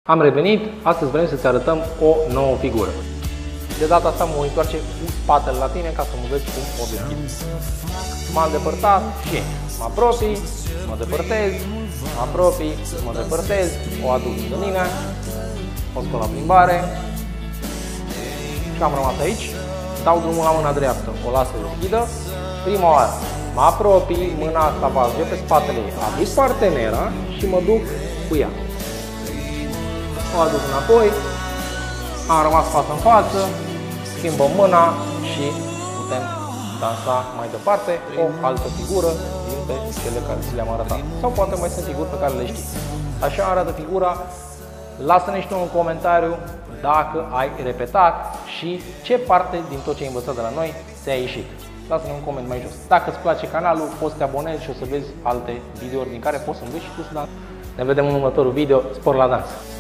Am revenit, astăzi vrem să-ți arătăm o nouă figură. De data asta mă voi întoarce cu spatele la tine ca să mă vezi cum o deschid. M-am depărtat și mă apropii, mă depărtez, mă apropii, mă depărtez, o aduc lângă mine, o scot la plimbare și am rămas aici, dau drumul la mâna dreaptă, o las să deschidă. Prima oară mă apropii, mâna asta va ajunge pe spatele ei, aduc partenera și mă duc cu ea. O aduc înapoi, am rămas față în față, schimbăm mâna și putem dansa mai departe o altă figură dintre cele care ți le-am arătat. Sau poate mai sunt figuri pe care le știi. Așa arată figura. Lasă-ne și tu un comentariu dacă ai repetat și ce parte din tot ce ai învățat de la noi ți-a ieșit. Lasă-ne un coment mai jos. Dacă îți place canalul, poți să te abonezi și o să vezi alte videouri din care poți să înveți și tu să dansi. Ne vedem în următorul video. Spor la dans!